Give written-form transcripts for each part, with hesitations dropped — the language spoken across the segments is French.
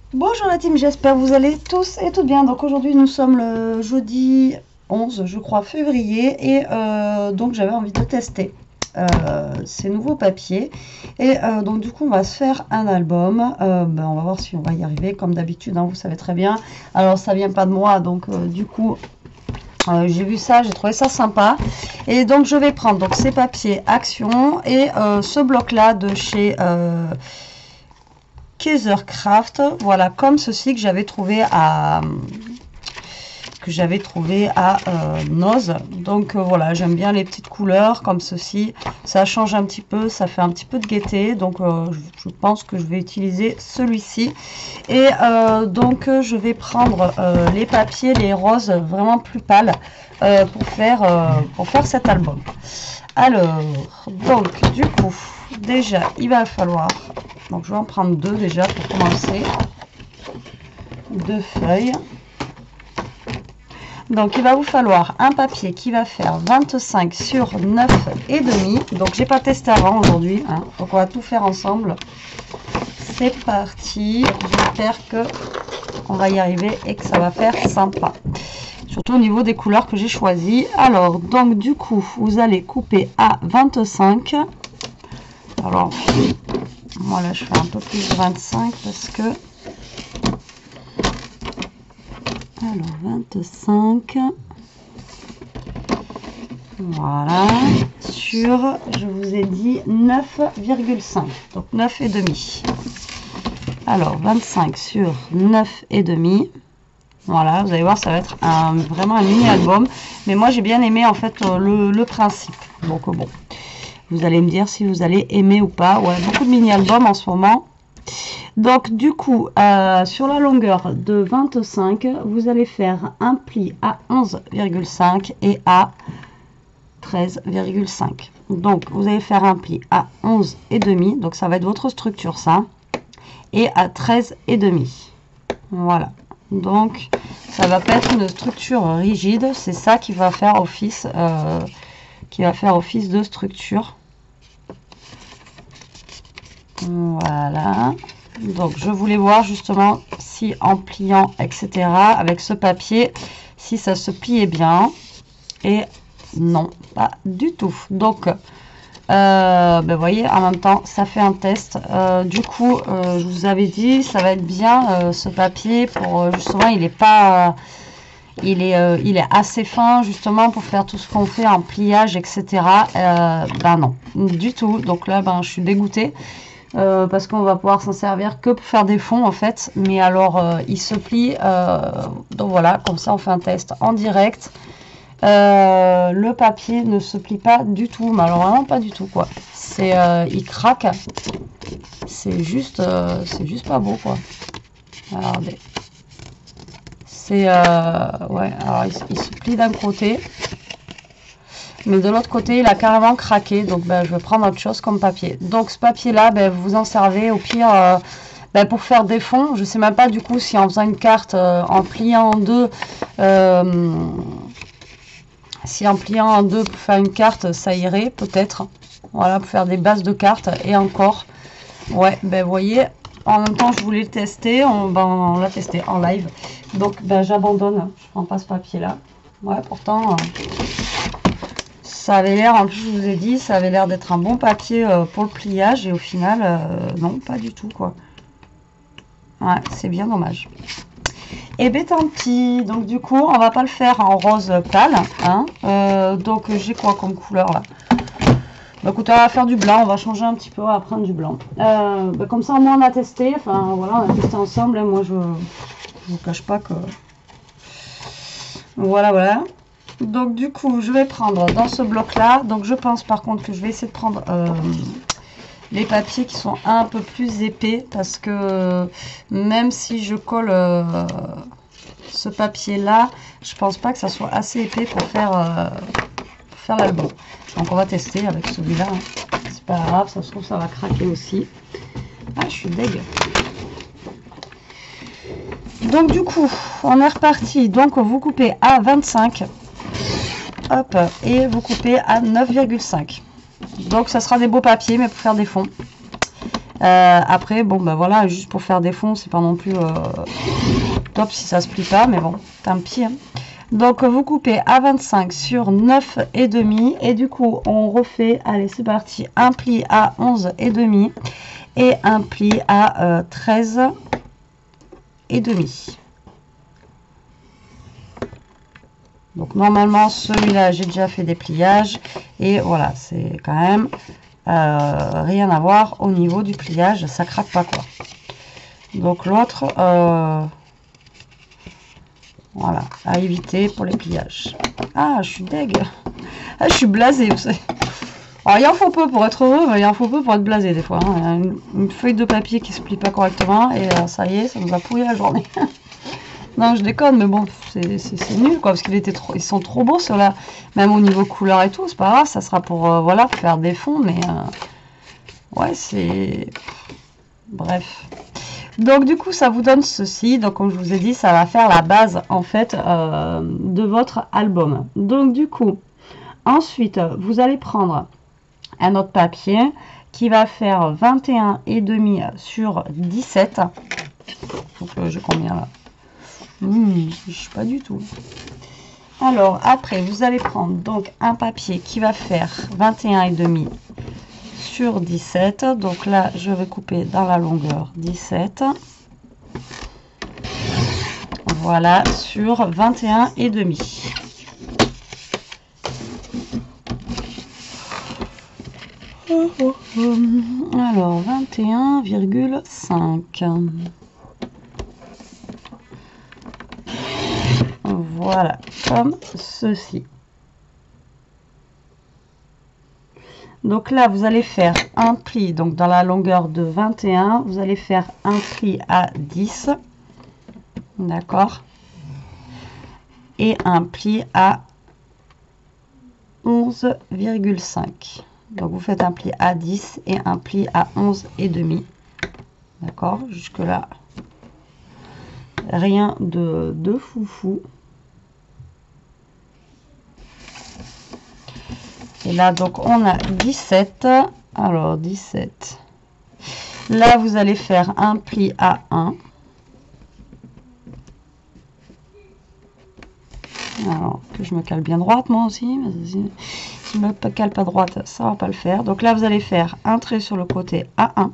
Bonjour la team, j'espère que vous allez tous et toutes bien. Donc aujourd'hui nous sommes le jeudi 11 je crois février et donc j'avais envie de tester ces nouveaux papiers et donc du coup on va se faire un album. On va voir si on va y arriver comme d'habitude, hein, vous savez très bien. Alors ça vient pas de moi donc du coup j'ai vu ça, j'ai trouvé ça sympa et donc je vais prendre donc ces papiers Action et ce bloc là de chez Kaisercraft, voilà, comme ceci que j'avais trouvé à Noz. Donc voilà, j'aime bien les petites couleurs comme ceci, ça change un petit peu, ça fait un petit peu de gaieté, donc je pense que je vais utiliser celui-ci. Et donc je vais prendre les papiers, les roses vraiment plus pâles pour faire cet album. Alors, donc du coup, déjà il va falloir, donc je vais en prendre deux déjà pour commencer, deux feuilles. Donc il va vous falloir un papier qui va faire 25 sur 9 et demi. Donc j'ai pas testé avant aujourd'hui, hein, donc on va tout faire ensemble. C'est parti, j'espère que on va y arriver et que ça va faire sympa. Surtout au niveau des couleurs que j'ai choisies. Alors donc du coup vous allez couper à 25. Alors moi là je fais un peu plus de 25 parce que alors 25, voilà, sur, je vous ai dit 9,5, donc 9 et demi. Alors 25 sur 9 et demi, voilà, vous allez voir, ça va être vraiment un mini album, mais moi j'ai bien aimé en fait le principe. Donc bon, vous allez me dire si vous allez aimer ou pas. Ouais, beaucoup de mini albums en ce moment. Donc du coup, sur la longueur de 25, vous allez faire un pli à 11,5 et à 13,5. Donc vous allez faire un pli à 11,5, donc ça va être votre structure ça, et à 13,5. Voilà. Donc ça va pas être une structure rigide, c'est ça qui va faire office, de structure. Voilà. Donc je voulais voir justement si en pliant etc avec ce papier si ça se pliait bien, et non, pas du tout. Donc vous voyez, en même temps ça fait un test. Du coup je vous avais dit ça va être bien ce papier pour justement il est pas il est assez fin justement pour faire tout ce qu'on fait en pliage etc. Ben non du tout, donc là ben je suis dégoûtée. Parce qu'on va pouvoir s'en servir que pour faire des fonds en fait, mais alors il se plie, donc voilà, comme ça on fait un test en direct. Le papier ne se plie pas du tout, mais alors vraiment pas du tout quoi, c'est il craque, c'est juste pas beau quoi. Regardez, c'est ouais, alors il se plie d'un côté, mais de l'autre côté il a carrément craqué, donc ben, je vais prendre autre chose comme papier. Donc ce papier là, ben, vous en servez au pire ben, pour faire des fonds. Je sais même pas du coup si en faisant une carte en pliant en deux, si en pliant en deux pour faire une carte ça irait peut-être, voilà, pour faire des bases de cartes. Et encore, ouais, ben vous voyez, en même temps je voulais le tester, on l'a testé en live, donc ben j'abandonne, je prends pas ce papier là. Ouais, pourtant ça avait l'air, en plus je vous ai dit, ça avait l'air d'être un bon papier pour le pliage, et au final, non, pas du tout quoi. Ouais, c'est bien dommage. Et ben tant pis, donc du coup, on va pas le faire en rose pâle, hein. Donc j'ai quoi comme couleur là? Bah écoutez, on va faire du blanc, on va changer un petit peu, on va prendre du blanc. Comme ça au moins on a testé, enfin voilà, on a testé ensemble, et moi je vous cache pas que... Voilà, voilà. Donc du coup je vais prendre dans ce bloc là, donc je pense par contre que je vais essayer de prendre les papiers qui sont un peu plus épais, parce que même si je colle ce papier là, je pense pas que ça soit assez épais pour faire l'album. Donc on va tester avec celui-là, hein. C'est pas grave, ça se trouve ça va craquer aussi. Ah, je suis deg. Donc du coup on est reparti, donc vous coupez à 25. Hop, et vous coupez à 9,5. Donc ça sera des beaux papiers, mais pour faire des fonds. Après, bon, ben voilà, juste pour faire des fonds, c'est pas non plus top si ça se plie pas, mais bon, tant pis. Hein. Donc, vous coupez à 25 sur 9,5 et du coup, on refait, allez, c'est parti, un pli à 11,5 et un pli à 13,5. Donc, normalement, celui-là, j'ai déjà fait des pliages et voilà, c'est quand même rien à voir au niveau du pliage, ça craque pas quoi. Donc, l'autre... voilà, à éviter pour les pliages. Ah, je suis deg. Ah, je suis blasée, vous savez. Alors, il en faut peu pour être heureux, mais il en faut peu pour être blasé des fois. Hein. Une feuille de papier qui se plie pas correctement, et ça y est, ça nous a pourri la journée. Non, je déconne, mais bon, c'est nul, quoi, parce ils sont trop beaux, ceux-là. Même au niveau couleur et tout, c'est pas grave, ça sera pour, voilà, faire des fonds, mais... ouais, c'est... Bref. Donc du coup ça vous donne ceci, donc comme je vous ai dit ça va faire la base en fait de votre album. Donc du coup ensuite vous allez prendre un autre papier qui va faire 21,5 sur 17. Donc j'ai combien là? Je sais pas du tout. Alors après vous allez prendre donc un papier qui va faire 21,5 sur 17, donc là je vais couper dans la longueur 17, voilà, sur 21,5. Alors 21,5. Voilà, comme ceci. Donc là, vous allez faire un pli, donc dans la longueur de 21, vous allez faire un pli à 10, d'accord, et un pli à 11,5. Donc vous faites un pli à 10 et un pli à 11,5, d'accord, jusque là, rien de foufou. Et là, donc, on a 17. Alors, 17. Là, vous allez faire un pli à 1. Alors, que je me cale bien droite, moi aussi. Mais si je me cale pas droite, ça va pas le faire. Donc là, vous allez faire un trait sur le côté à 1.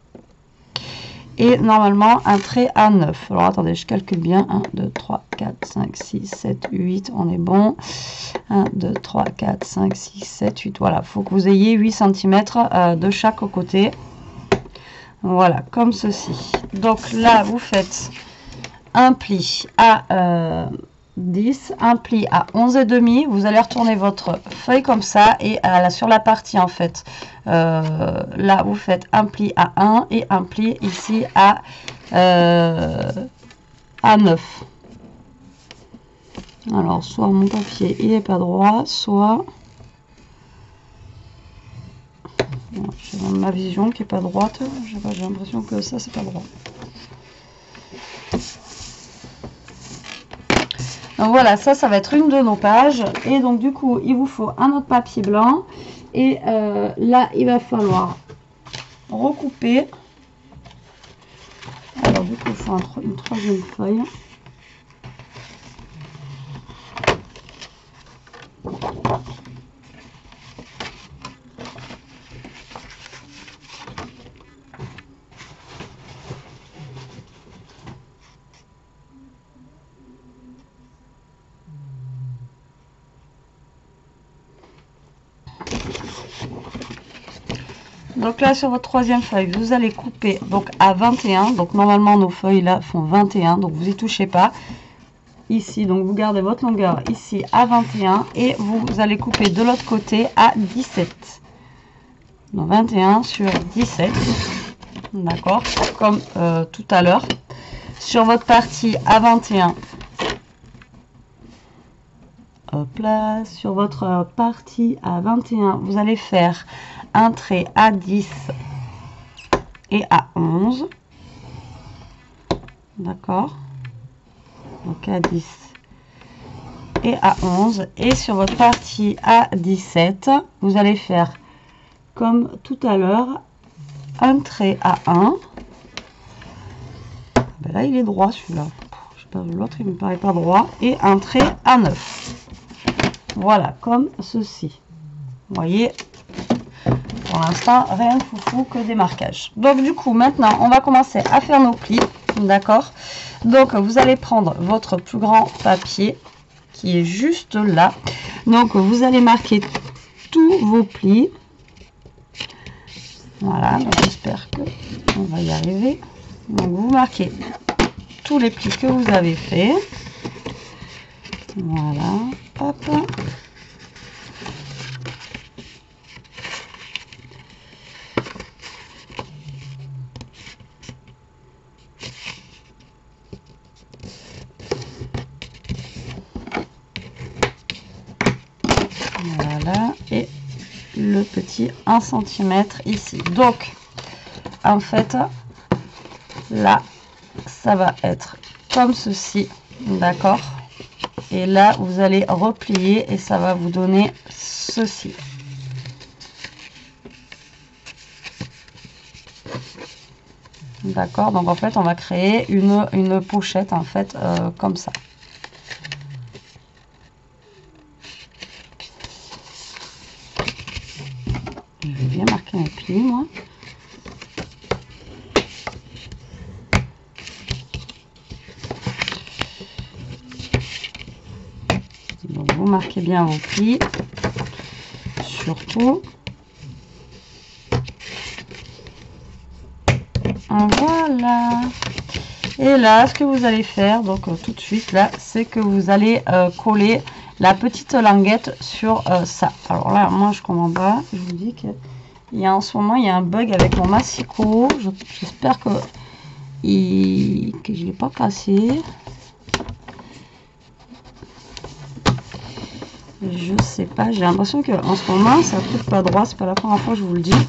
Et normalement, un trait à 9. Alors, attendez, je calcule bien. 1, 2, 3, 4, 5, 6, 7, 8. On est bon. 1, 2, 3, 4, 5, 6, 7, 8. Voilà, il faut que vous ayez 8 cm de chaque côté. Voilà, comme ceci. Donc là, vous faites un pli à 10, un pli à 11,5. Vous allez retourner votre feuille comme ça. Et sur la partie, en fait, là, vous faites un pli à 1 et un pli ici à 9. Alors, soit mon papier, il n'est pas droit, soit... J'ai ma vision qui n'est pas droite. J'ai l'impression que ça, c'est pas droit. Donc voilà, ça va être une de nos pages. Et donc, du coup, il vous faut un autre papier blanc. Et là, il va falloir recouper. Alors, du coup, il faut une troisième feuille. Donc là, sur votre troisième feuille, vous allez couper donc à 21. Donc normalement, nos feuilles là font 21. Donc vous y touchez pas. Ici, donc vous gardez votre longueur ici à 21. Et vous allez couper de l'autre côté à 17. Donc 21 sur 17. D'accord, comme tout à l'heure. Sur votre partie à 21. Hop là, sur votre partie à 21, vous allez faire un trait à 10 et à 11. D'accord. Donc à 10 et à 11. Et sur votre partie à 17, vous allez faire comme tout à l'heure un trait à 1. Ben là, il est droit celui-là. L'autre, il me paraît pas droit. Et un trait à 9. Voilà, comme ceci. Vous voyez, pour l'instant, rien de foufou que des marquages. Donc, du coup, maintenant, on va commencer à faire nos plis. D'accord? Donc, vous allez prendre votre plus grand papier qui est juste là. Donc, vous allez marquer tous vos plis. Voilà, j'espère que on va y arriver. Donc, vous marquez tous les plis que vous avez fait. Voilà, hop. Voilà, et le petit 1 cm ici. Donc, en fait, là, ça va être comme ceci, d'accord? Et là, vous allez replier et ça va vous donner ceci. D'accord? Donc, en fait, on va créer une pochette, en fait, comme ça. Je vais bien marquer mes plis, moi. Donc, vous marquez bien vos plis, surtout. Voilà. Et là, ce que vous allez faire, donc tout de suite, là, c'est que vous allez coller la petite languette sur ça. Alors là, moi, je comprends pas. Je vous dis que en ce moment, il y a un bug avec mon massicot. J'espère que je ne l'ai pas cassé. Je sais pas. J'ai l'impression qu'en ce moment, ça ne fait pas droit. C'est pas la première fois que je vous le dis.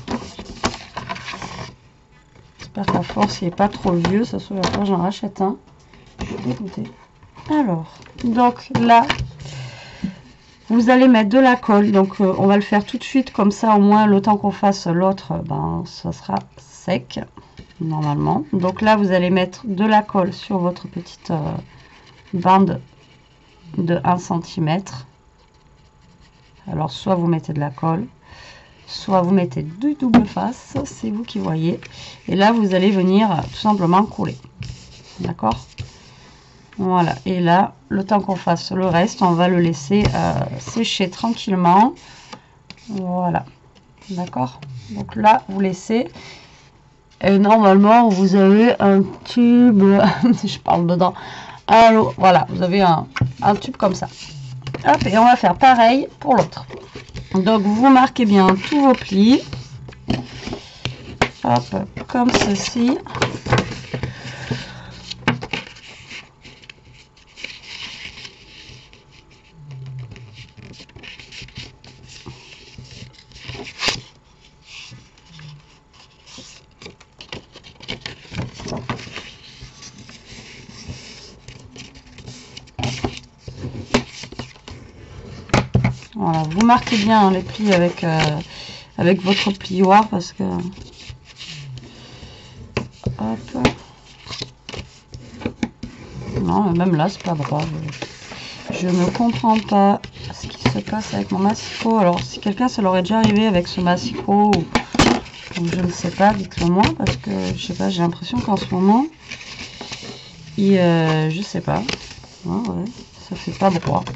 J'espère qu'à force, il n'est pas trop vieux. Ça se trouve, après, j'en rachète un. Je suis dégoûtée. Alors, donc là, vous allez mettre de la colle. Donc, on va le faire tout de suite. Comme ça, au moins, le temps qu'on fasse l'autre, ben, ça sera sec, normalement. Donc là, vous allez mettre de la colle sur votre petite bande de 1 cm. Alors, soit vous mettez de la colle, soit vous mettez du double face. C'est vous qui voyez. Et là, vous allez venir tout simplement coller. D'accord? Voilà, et là, le temps qu'on fasse le reste, on va le laisser sécher tranquillement. Voilà, d'accord? Donc là, vous laissez. Et normalement, vous avez un tube, je parle dedans. Alors, voilà, vous avez un tube comme ça. Hop, et on va faire pareil pour l'autre. Donc, vous marquez bien tous vos plis. Hop, comme ceci. Voilà, vous marquez bien les plis avec votre plioir parce que hop. Non, même là c'est pas droit. Je ne comprends pas ce qui se passe avec mon massicot. Alors si quelqu'un ça l'aurait déjà arrivé avec ce massicot, je ne sais pas, dites-le moi parce que je sais pas, j'ai l'impression qu'en ce moment je sais pas. Ouais, ça fait pas droit.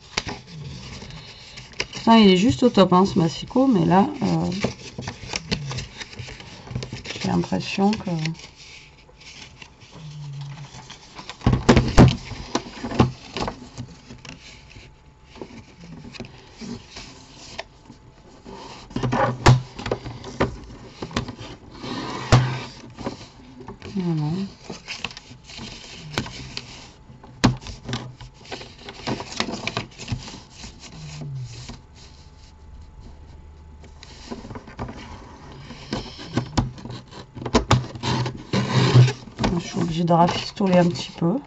Il est juste au top, hein, ce massicot, mais là, j'ai l'impression que... Voilà. Je suis obligée de rafistoler un petit peu.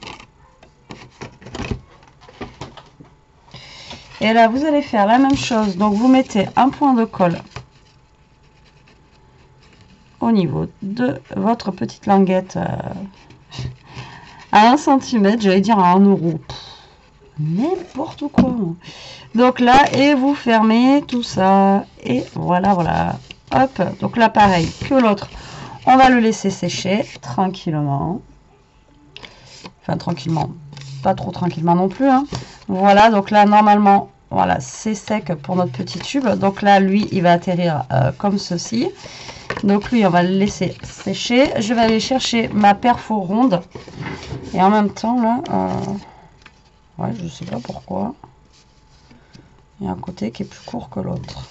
Et là, vous allez faire la même chose. Donc, vous mettez un point de colle au niveau de votre petite languette à 1 cm, j'allais dire à 1 euro. N'importe quoi. Donc là, et vous fermez tout ça. Et voilà, voilà. Hop, donc là, pareil que l'autre. On va le laisser sécher tranquillement. Enfin, tranquillement. Pas trop tranquillement non plus. Hein. Voilà, donc là, normalement, voilà, c'est sec pour notre petit tube. Donc là, lui, il va atterrir comme ceci. Donc lui, on va le laisser sécher. Je vais aller chercher ma perfo ronde. Et en même temps, là, ouais, je sais pas pourquoi. Il y a un côté qui est plus court que l'autre.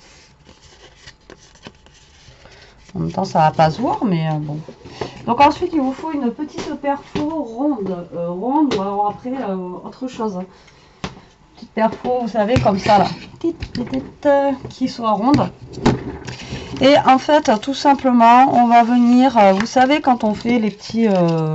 En même temps, ça va pas se voir, mais bon. Donc ensuite, il vous faut une petite perfo ronde. Ronde ou alors après, autre chose. Petite perfo, vous savez, comme ça, là. Qui soit ronde. Et en fait, tout simplement, on va venir, vous savez, quand on fait les petits,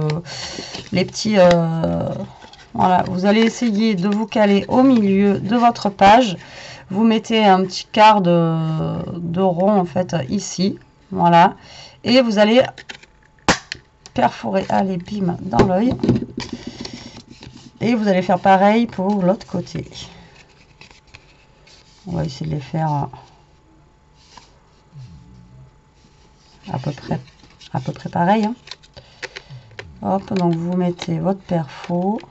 voilà, vous allez essayer de vous caler au milieu de votre page. Vous mettez un petit quart de rond, en fait, ici. Voilà. Et vous allez perforer, allez, bim, dans l'œil. Et vous allez faire pareil pour l'autre côté. On va essayer de les faire à peu près pareil. Hein. Hop, donc vous mettez votre perfo.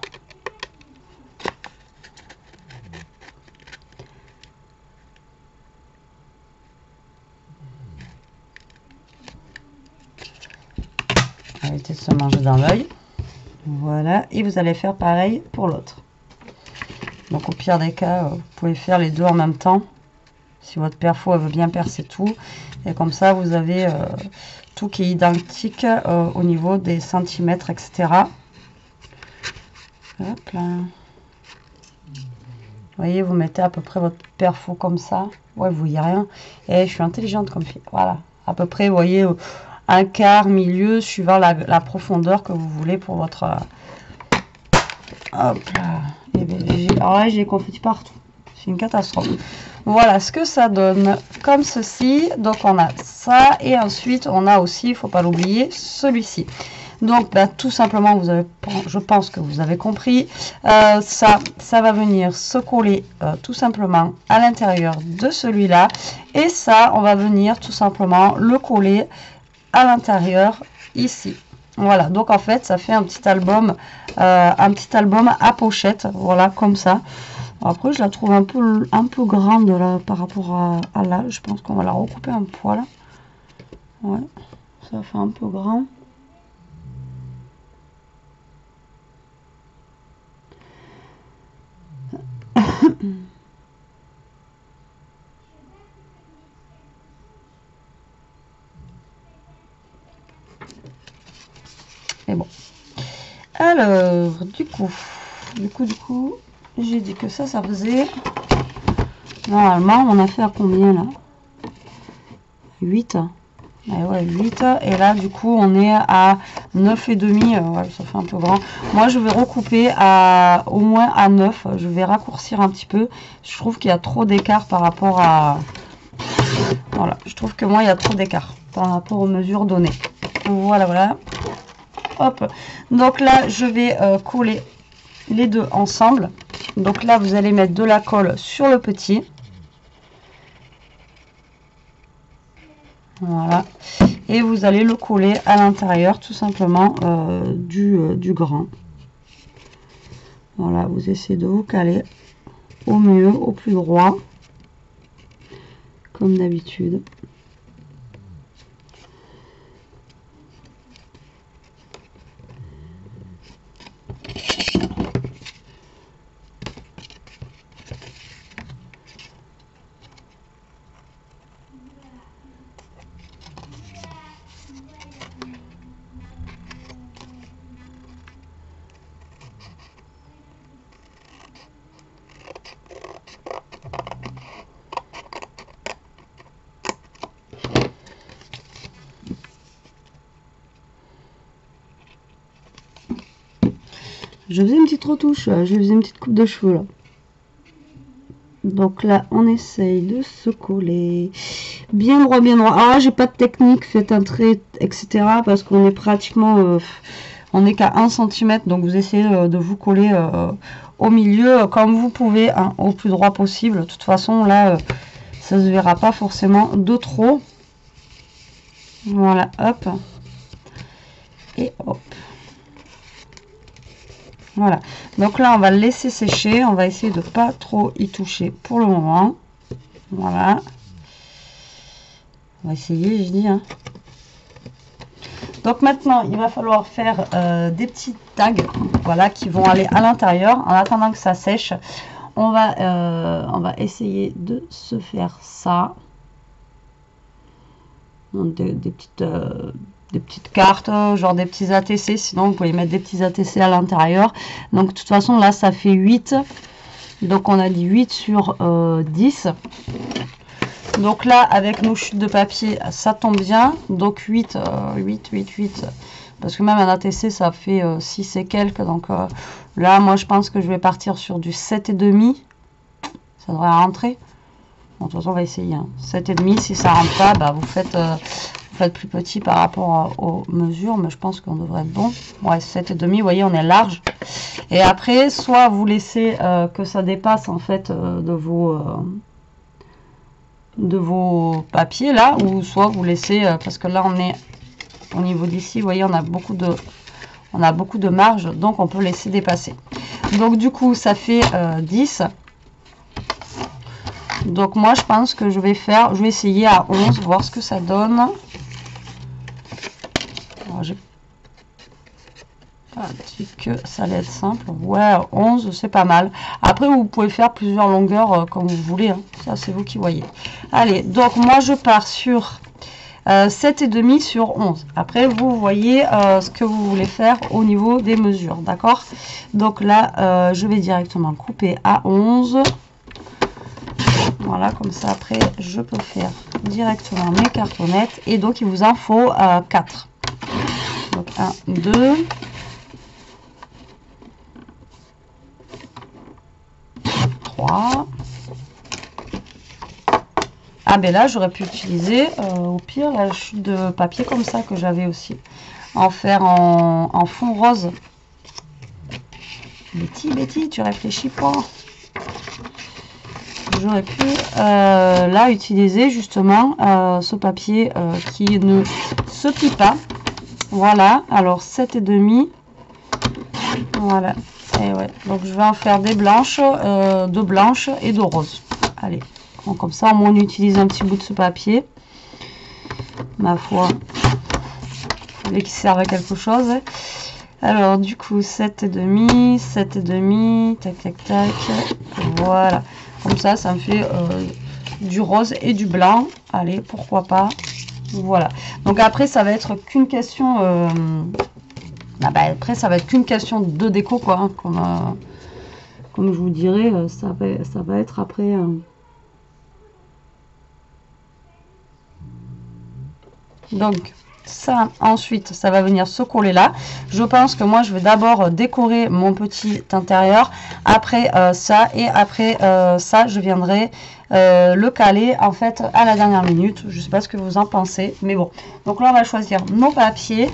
Arrêtez de se manger dans l'œil. Voilà, et vous allez faire pareil pour l'autre. Donc au pire des cas, vous pouvez faire les deux en même temps. Si votre perfo veut bien percer tout. Et comme ça, vous avez tout qui est identique au niveau des centimètres, etc. Hop là. Vous voyez, vous mettez à peu près votre perfo comme ça. Ouais, vous voyez rien. Et je suis intelligente comme fille. Voilà, à peu près, vous voyez, un quart, milieu, suivant la profondeur que vous voulez pour votre... hop là. Alors là, j'ai confetti partout. C'est une catastrophe. Voilà ce que ça donne comme ceci. Donc on a ça et ensuite on a aussi, il ne faut pas l'oublier, celui-ci. Donc bah, tout simplement, vous avez, je pense que vous avez compris, ça va venir se coller tout simplement à l'intérieur de celui-là. Et ça, on va venir tout simplement le coller à l'intérieur ici. Voilà, donc en fait, ça fait un petit album à pochette, voilà, comme ça. Après, je la trouve un peu grande là par rapport à là. Je pense qu'on va la recouper un poil. Ouais, ça fait un peu grand. Et bon. Alors, du coup, j'ai dit que ça faisait... Normalement, on a fait à combien là? 8. Et ouais, 8. Et là, du coup, on est à 9,5. Ouais, ça fait un peu grand. Moi, je vais recouper au moins à 9. Je vais raccourcir un petit peu. Je trouve qu'il y a trop d'écart par rapport à... Voilà, je trouve que moi, il y a trop d'écart par rapport aux mesures données. Voilà, voilà. Hop. Donc là, je vais coller les deux ensemble. Donc là, vous allez mettre de la colle sur le petit. Voilà. Et vous allez le coller à l'intérieur, tout simplement, du grand. Voilà, vous essayez de vous caler au mieux, au plus droit, comme d'habitude. Je faisais une petite retouche, je faisais une petite coupe de cheveux là. Donc là, on essaye de se coller bien droit, bien droit. Alors là, j'ai pas de technique, faites un trait, etc. Parce qu'on est pratiquement, on n'est qu'à 1 cm, donc vous essayez de vous coller au milieu comme vous pouvez, hein, au plus droit possible. De toute façon, là, ça se verra pas forcément de trop. Voilà, hop. Et hop. Voilà. Donc là, on va le laisser sécher. On va essayer de pas trop y toucher pour le moment. Voilà. On va essayer, je dis. Hein. Donc maintenant, il va falloir faire des petits tags, voilà, qui vont aller à l'intérieur. En attendant que ça sèche, on va essayer de se faire ça. Donc, des petites cartes, genre des petits ATC. Sinon, vous pouvez mettre des petits ATC à l'intérieur. Donc, de toute façon, là, ça fait 8. Donc, on a dit 8 sur 10. Donc là, avec nos chutes de papier, ça tombe bien. Donc 8. Parce que même un ATC, ça fait 6 et quelques. Donc là, moi, je pense que je vais partir sur du 7,5. Ça devrait rentrer. Bon, de toute façon, on va essayer. Hein. 7,5. Si ça rentre pas, bah, vous faites plus petit par rapport aux mesures. Mais je pense qu'on devrait être bon. Ouais, 7,5. Vous voyez, on est large. Et après, soit vous laissez que ça dépasse, en fait, de vos papiers là, ou soit vous laissez parce que là on est au niveau d'ici, vous voyez, on a beaucoup de marge, donc on peut laisser dépasser. Donc du coup ça fait 10. Donc moi je pense que je vais essayer à 11, voir ce que ça donne. Alors, dit que ça allait être simple. Ouais, 11, c'est pas mal. Après, vous pouvez faire plusieurs longueurs comme vous voulez. Hein. Ça, c'est vous qui voyez. Allez, donc moi, je pars sur 7,5 sur 11. Après, vous voyez ce que vous voulez faire au niveau des mesures. D'accord? Donc là, je vais directement couper à 11. Voilà, comme ça, après, je peux faire directement mes cartonnettes. Et donc, il vous en faut 4. Donc, 1, 2... 3. Ah ben là j'aurais pu utiliser au pire la chute de papier comme ça que j'avais aussi, en faire en fond rose. Betty, tu réfléchis pas. J'aurais pu là utiliser justement ce papier qui ne se plie pas. Voilà, alors 7,5. Voilà. Et ouais, donc je vais en faire des blanches, de blanches et de roses. Allez, donc, comme ça, au moins on utilise un petit bout de ce papier. Ma foi, il fallait qu'il serve à quelque chose. Alors, du coup, 7,5, tac, tac, tac. Voilà, comme ça, ça me fait du rose et du blanc. Allez, pourquoi pas. Voilà, donc après, ça va être qu'une question... Ah bah après ça va être qu'une question de déco quoi, hein, comme je vous dirais, ça va être après donc ça ensuite ça va venir se coller là. Je pense que moi je vais d'abord décorer mon petit intérieur, après ça, et après ça je viendrai le caler en fait à la dernière minute. Je sais pas ce que vous en pensez, mais bon, donc là on va choisir nos papiers.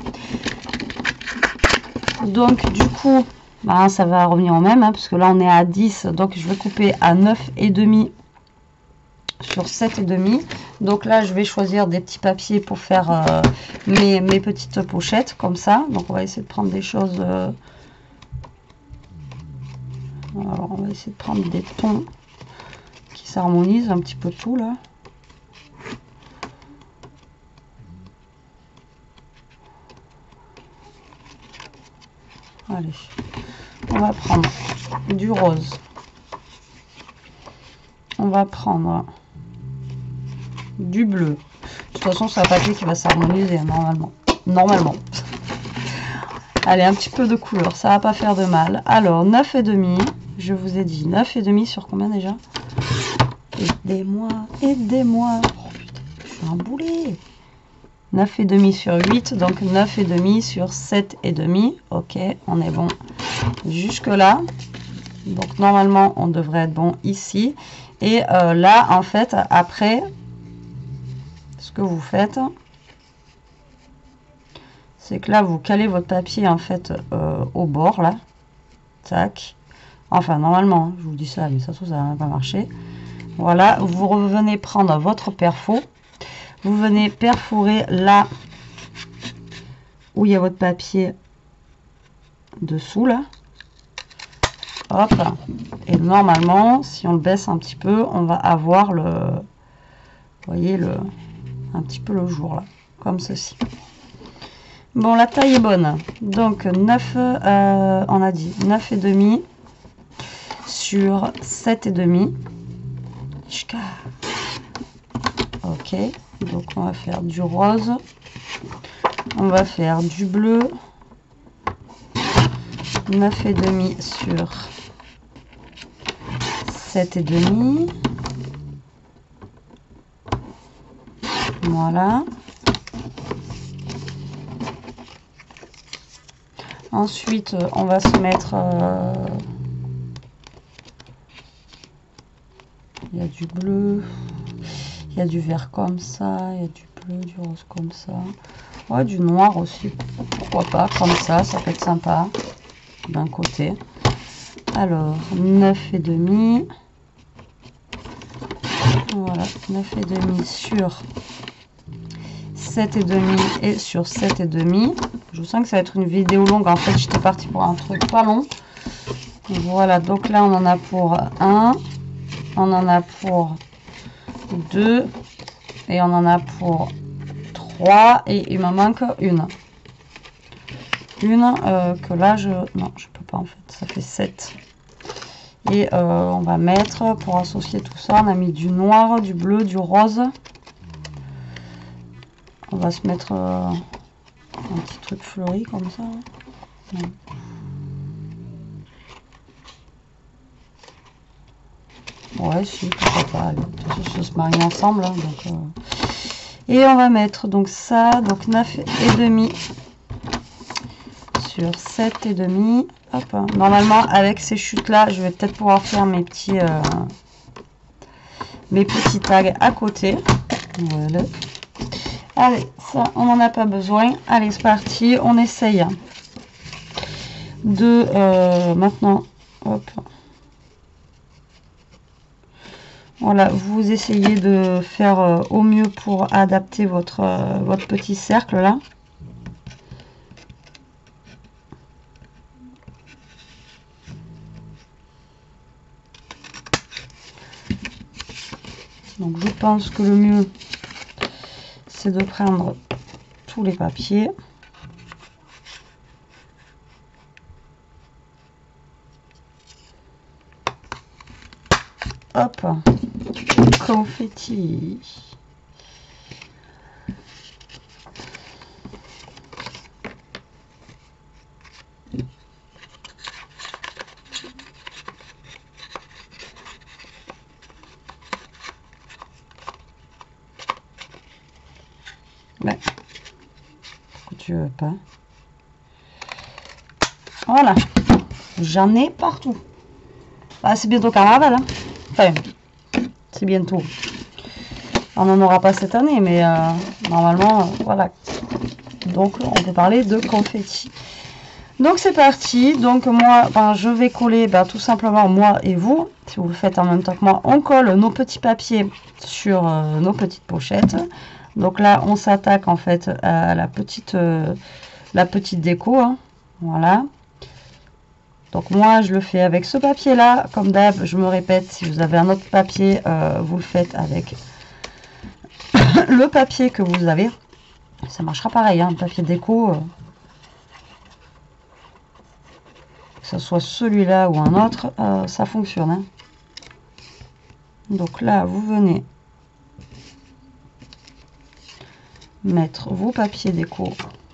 Donc du coup, bah, ça va revenir au même, hein, parce que là on est à 10, donc je vais couper à 9,5 sur 7,5. Donc là je vais choisir des petits papiers pour faire mes petites pochettes, comme ça. Donc on va essayer de prendre des choses... alors on va essayer de prendre des tons qui s'harmonisent un petit peu tout là. Allez, on va prendre du rose, on va prendre du bleu. De toute façon, c'est un papier qui va s'harmoniser normalement. Allez, un petit peu de couleur, ça va pas faire de mal. Alors, 9,5, je vous ai dit 9,5 sur combien déjà? Aidez-moi. Oh putain, je suis un boulet. 9,5 sur 8, donc 9,5 sur 7,5. Ok, on est bon jusque là. Donc normalement on devrait être bon ici. Et là en fait après, ce que vous faites, c'est que là, vous calez votre papier en fait au bord, là. Tac. Enfin, normalement, je vous dis ça, mais ça se trouve, ça n'a pas marché. Voilà, vous revenez prendre votre perfo. Vous venez perforer là où il y a votre papier dessous, là. Hop. Et normalement, si on le baisse un petit peu, on va avoir le... Vous voyez, un petit peu le jour, là. Comme ceci. Bon, la taille est bonne. Donc, 9, on a dit 9,5 sur 7,5. Ok, donc on va faire du rose, on va faire du bleu, 9,5 sur 7,5. Voilà. Ensuite, on va se mettre... il y a du bleu, il y a du vert comme ça, il y a du bleu, du rose comme ça. Ouais, du noir aussi, pourquoi pas, comme ça peut être sympa d'un côté. Alors, 9,5. Voilà, 9,5 sur 7,5 et sur 7,5. Je sens que ça va être une vidéo longue. En fait, j'étais partie pour un truc pas long. Voilà, donc là, on en a pour 1. On en a pour 2. Et on en a pour 3. Et il me manque une. Une que là, non, je peux pas en fait. Ça fait 7. Et on va mettre, pour associer tout ça, on a mis du noir, du bleu, du rose. On va se mettre un petit truc fleuri comme ça. Non. Ouais, si, pourquoi pas. Allez, tout ça se marie ensemble. Hein, donc, Et on va mettre donc ça, donc 9,5 sur 7,5. Hop. Normalement, avec ces chutes-là, je vais peut-être pouvoir faire mes petits tags à côté. Voilà. Allez, ça, on n'en a pas besoin. Allez, c'est parti. On essaye de maintenant. Hop. Voilà, vous essayez de faire au mieux pour adapter votre petit cercle là. Donc je pense que le mieux c'est de prendre tous les papiers. Hop, confetti. Ouais. Pourquoi tu veux pas? Voilà. J'en ai partout. Ah, c'est bientôt carnaval, hein. Enfin, c'est bientôt. On n'en aura pas cette année, mais normalement, voilà. Donc, on peut parler de confetti. Donc, c'est parti. Donc, moi, je vais coller tout simplement moi et vous. Si vous le faites en même temps que moi, on colle nos petits papiers sur nos petites pochettes. Donc là, on s'attaque en fait à la petite déco. Hein. Voilà. Donc moi, je le fais avec ce papier-là. Comme d'hab, je me répète, si vous avez un autre papier, vous le faites avec le papier que vous avez. Ça marchera pareil, hein, papier déco. Que ce soit celui-là ou un autre, ça fonctionne. Hein. Donc là, vous venez mettre vos papiers déco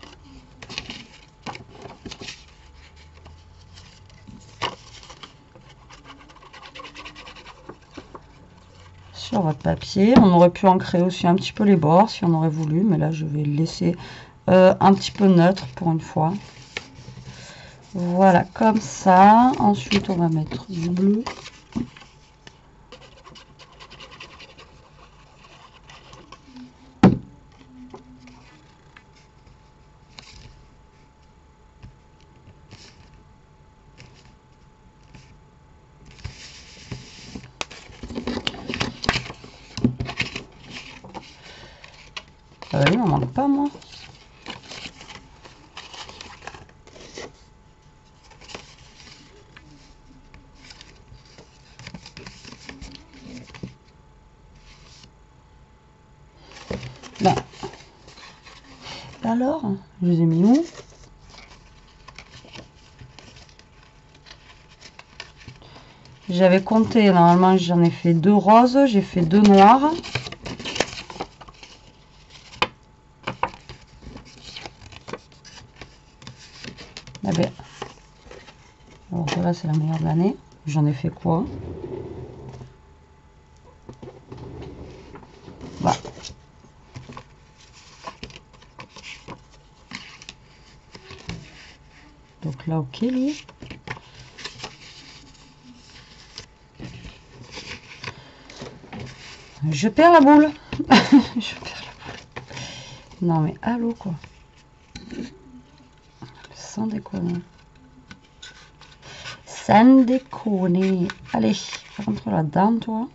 sur votre papier. On aurait pu en créer aussi un petit peu les bords si on aurait voulu, mais là je vais le laisser un petit peu neutre pour une fois. Voilà, comme ça. Ensuite, on va mettre du bleu. il m'en manque pas, moi. Là. Alors, je les ai mis où? J'avais compté, normalement j'en ai fait 2 roses, j'ai fait 2 noirs. Ah ben, alors là c'est la meilleure de l'année. J'en ai fait quoi? Bah. Donc là, ok, lui. Je perds la boule. Je perds la boule. Non mais allô quoi. Sans déconner. Sans déconner. Allez, rentre là-dedans toi.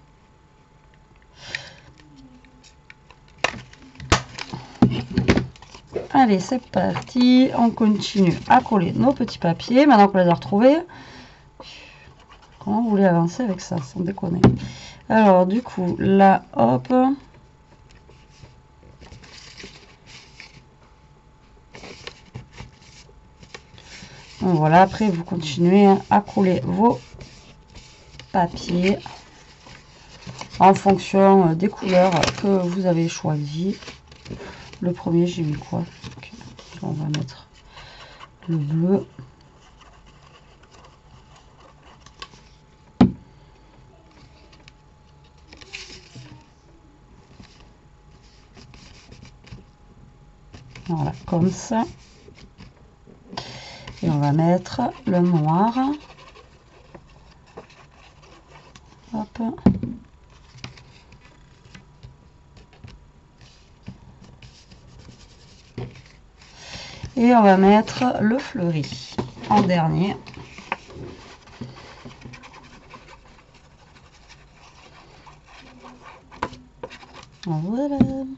Allez, c'est parti. On continue à coller nos petits papiers. Maintenant qu'on les a retrouvés. Comment vous voulez avancer avec ça, sans déconner? Alors, du coup, là, hop. Donc, voilà, après, vous continuez à coller vos papiers en fonction des couleurs que vous avez choisies. Le premier, j'ai mis quoi? Okay. On va mettre le bleu. Voilà, comme ça. Et on va mettre le noir. Hop. Et on va mettre le fleuri en dernier. Voilà.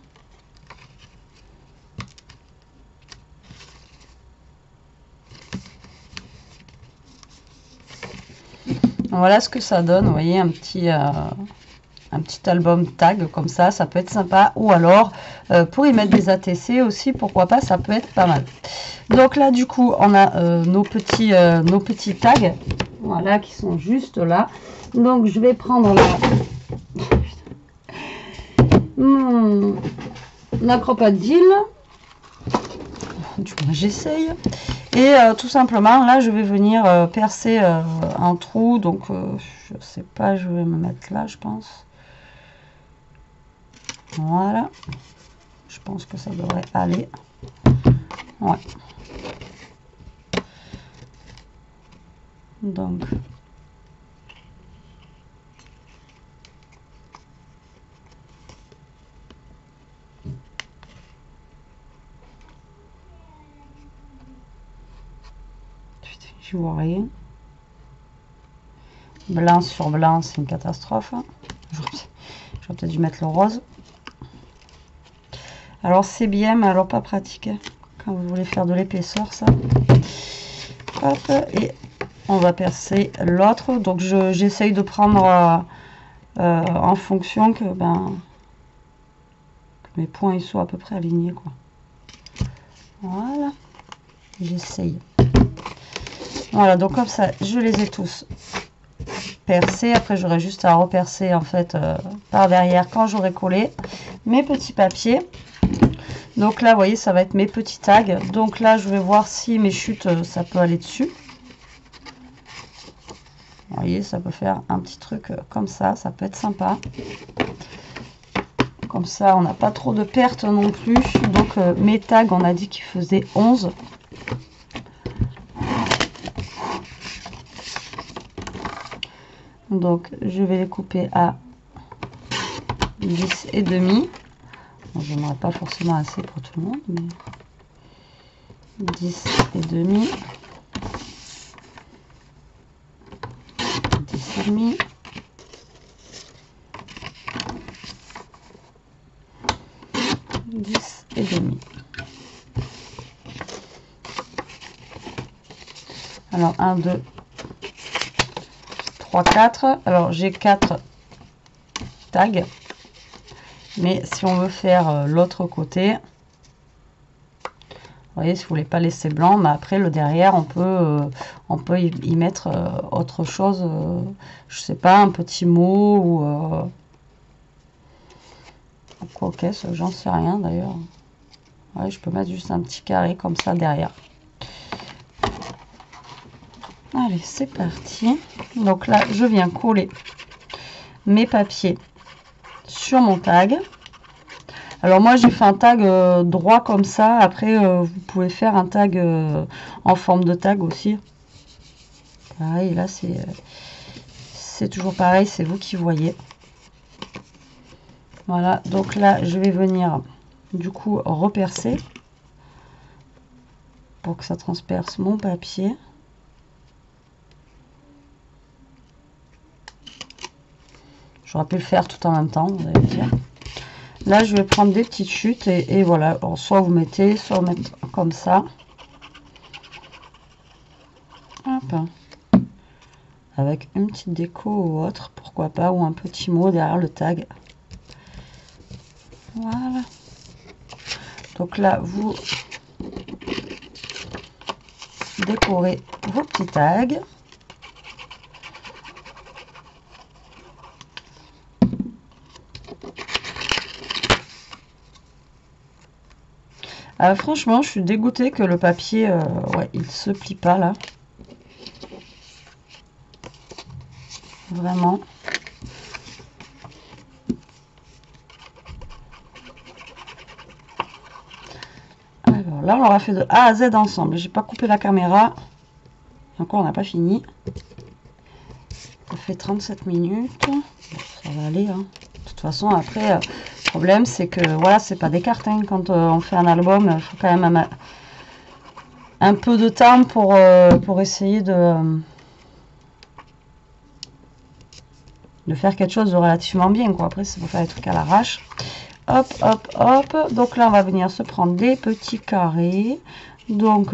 Voilà ce que ça donne, vous voyez, un petit album tag comme ça peut être sympa. Ou alors, pour y mettre des ATC aussi, pourquoi pas, ça peut être pas mal. Donc là, du coup, on a nos petits tags, voilà, qui sont juste là. Donc, je vais prendre l'acropadile. Du coup, j'essaye. Et tout simplement, là, je vais venir percer un trou. Donc, je sais pas, je vais me mettre là, je pense. Voilà. Je pense que ça devrait aller. Ouais. Donc. Je vois rien. Blanc sur blanc, c'est une catastrophe. J'aurais peut-être dû mettre le rose. Alors c'est bien, mais alors pas pratique. Quand vous voulez faire de l'épaisseur, ça. Hop, et on va percer l'autre. Donc j'essaye de prendre en fonction que, que mes points ils soient à peu près alignés, quoi. Voilà. J'essaye. Voilà, donc comme ça, je les ai tous percés. Après, j'aurai juste à repercer en fait par derrière quand j'aurai collé mes petits papiers. Donc là, vous voyez, ça va être mes petits tags. Donc là, je vais voir si mes chutes, ça peut aller dessus. Vous voyez, ça peut faire un petit truc comme ça. Ça peut être sympa. Comme ça, on n'a pas trop de pertes non plus. Donc mes tags, on a dit qu'ils faisaient 11. Donc, je vais les couper à 10 et demi. Bon, je n'en ai pas forcément assez pour tout le monde, mais 10 et demi. 10 et demi. 10 et demi. Alors 1, 2, 3, 4. Alors j'ai 4 tags. Mais si on veut faire l'autre côté, vous voyez, si vous voulez pas laisser blanc, mais après le derrière, on peut y mettre autre chose. Je sais pas, un petit mot ou quoi qu'est-ce, j'en sais rien d'ailleurs. Ouais, je peux mettre juste un petit carré comme ça derrière. Allez, c'est parti. Donc là, je viens coller mes papiers sur mon tag. Alors moi, j'ai fait un tag droit comme ça. Après, vous pouvez faire un tag en forme de tag aussi. Pareil, là, c'est toujours pareil, c'est vous qui voyez. Voilà, donc là, je vais venir du coup repercer pour que ça transperce mon papier. J'aurais pu le faire tout en même temps, vous allez me dire. Là, je vais prendre des petites chutes et voilà. Alors, soit vous mettez, soit vous mettez comme ça. Hop. Avec une petite déco ou autre, pourquoi pas, ou un petit mot derrière le tag. Voilà. Donc là, vous décorez vos petits tags. Franchement, je suis dégoûtée que le papier, ouais, il se plie pas là. Vraiment. Alors là, on aura fait de A à Z ensemble. J'ai pas coupé la caméra. Encore, on n'a pas fini. Ça fait 37 minutes. Ça va aller. Hein. De toute façon, après, le problème, c'est que voilà, c'est pas des cartes. Hein. Quand on fait un album, il faut quand même un peu de temps pour essayer de faire quelque chose de relativement bien. Quoi. Après, c'est pour faire des trucs à l'arrache. Hop, hop, hop. Donc là, on va venir se prendre des petits carrés. Donc,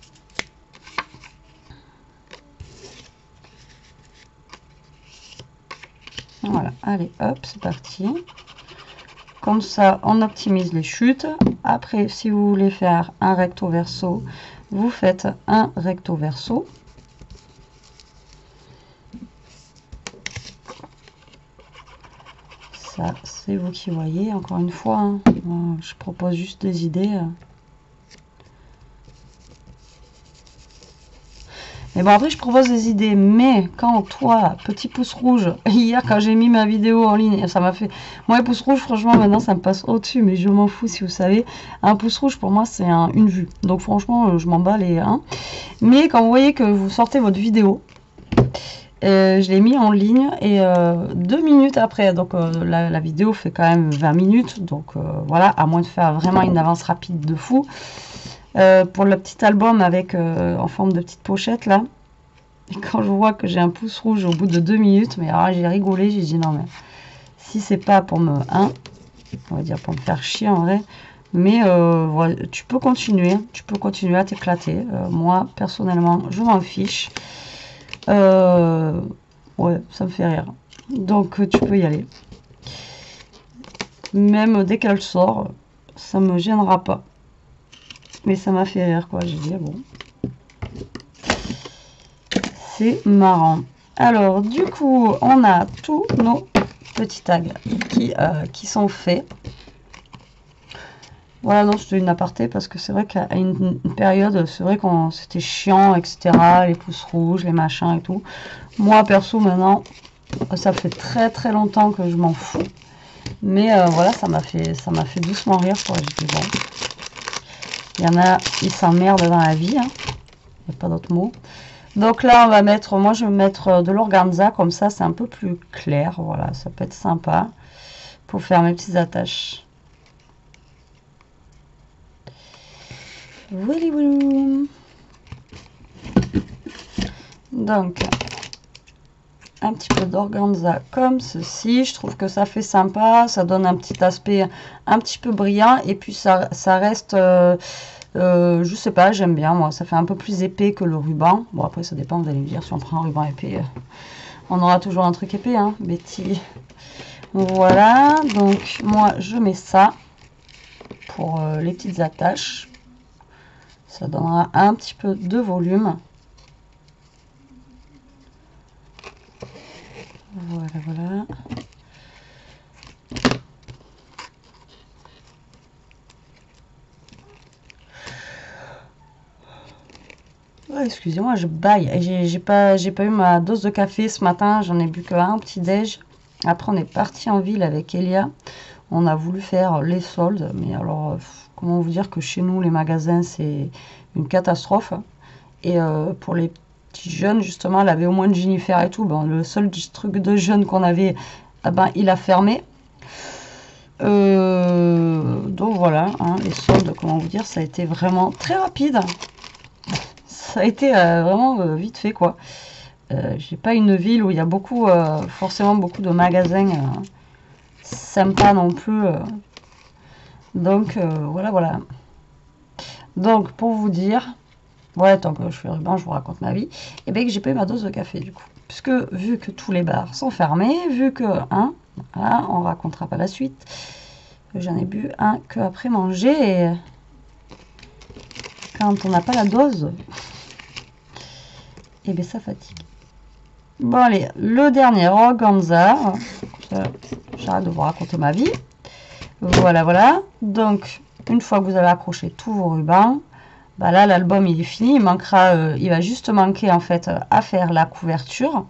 voilà. Allez, hop, c'est parti. Comme ça, on optimise les chutes. Après, si vous voulez faire un recto verso, vous faites un recto verso. Ça, c'est vous qui voyez, encore une fois. Hein. Je propose juste des idées. Mais bon, après, je propose des idées. Mais quand toi, petit pouce rouge, hier, quand j'ai mis ma vidéo en ligne, ça m'a fait... Moi, les pouces rouges, franchement, maintenant, ça me passe au-dessus. Mais je m'en fous, si vous savez. Un pouce rouge, pour moi, c'est une vue. Donc, franchement, je m'en bats les... Hein. Mais quand vous voyez que vous sortez votre vidéo... je l'ai mis en ligne et 2 minutes après, donc la vidéo fait quand même 20 minutes, donc voilà, à moins de faire vraiment une avance rapide de fou. Pour le petit album avec en forme de petite pochette là, et quand je vois que j'ai un pouce rouge au bout de 2 minutes, mais alors j'ai rigolé, j'ai dit non mais si c'est pas pour me, on va dire pour me faire chier en vrai, mais voilà, tu peux continuer à t'éclater. Moi personnellement je m'en fiche. Ouais, ça me fait rire. Donc tu peux y aller. Même dès qu'elle sort, ça me gênera pas. Mais ça m'a fait rire quoi. J'ai dit ah bon. C'est marrant. Alors du coup, on a tous nos petits tags qui sont faits. Voilà, non, c'était une aparté parce que c'est vrai qu'à une période, c'est vrai qu'on c'était chiant, etc. Les pouces rouges, les machins et tout. Moi, perso, maintenant, ça fait très très longtemps que je m'en fous. Mais voilà, ça m'a fait doucement rire, quoi. J'ai dit, bon, il y en a, ils s'emmerdent dans la vie, hein. Il n'y a pas d'autre mot. Donc là, on va mettre, moi, je vais mettre de l'organza, comme ça, c'est un peu plus clair. Voilà, ça peut être sympa pour faire mes petites attaches. Voilà. Donc, un petit peu d'organza comme ceci. Je trouve que ça fait sympa. Ça donne un petit aspect un petit peu brillant. Et puis, ça reste Je sais pas, j'aime bien moi, ça fait un peu plus épais que le ruban. Bon après ça dépend, vous allez me dire, si on prend un ruban épais, on aura toujours un truc épais, hein, Betty. Voilà, donc moi je mets ça pour les petites attaches. Ça donnera un petit peu de volume. Voilà, voilà. Oh, excusez-moi, je baille. J'ai pas eu ma dose de café ce matin. J'en ai bu qu'un petit déj. Après, on est parti en ville avec Elia. On a voulu faire les soldes. Mais alors, comment vous dire que chez nous, les magasins, c'est une catastrophe. Et pour les petits jeunes, justement, elle avait au moins de Jennifer et tout. Bon, le seul truc de jeune qu'on avait, ah ben, il a fermé. Donc voilà, hein, les soldes, comment vous dire, ça a été vraiment très rapide. Ça a été vraiment vite fait, quoi. J'ai pas une ville où il y a beaucoup, forcément beaucoup de magasins sympas non plus. Donc voilà, voilà. Donc pour vous dire, voilà, tant que je fais le ruban, je vous raconte ma vie. Et bien que j'ai pas eu ma dose de café du coup, puisque vu que tous les bars sont fermés, vu que voilà, on racontera pas la suite. J'en ai bu un que après manger. Et quand on n'a pas la dose, et bien ça fatigue. Bon allez, le dernier organza. J'arrête de vous raconter ma vie. Voilà, voilà. Donc, une fois que vous avez accroché tous vos rubans, bah là, l'album, il est fini. Il manquera, il va juste manquer, en fait, à faire la couverture.